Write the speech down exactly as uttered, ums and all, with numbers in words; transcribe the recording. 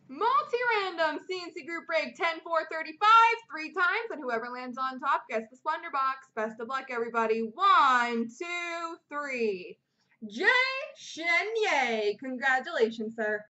Multi-random C and C group break ten four thirty-five three times, and whoever lands on top gets the Splendor Box. Best of luck, everybody. One, two, three. Jay Chenier. Congratulations, sir.